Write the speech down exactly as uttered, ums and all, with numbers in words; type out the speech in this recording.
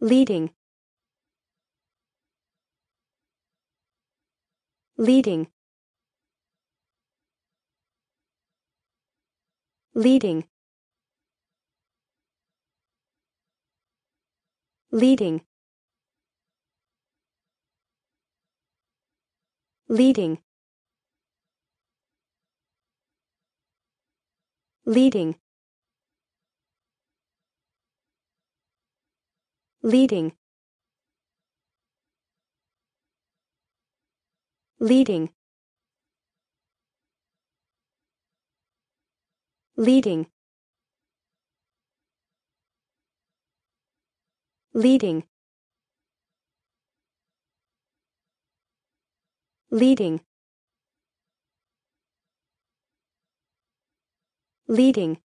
leading, leading, leading, leading, leading, leading, leading, leading, leading, leading, leading, leading,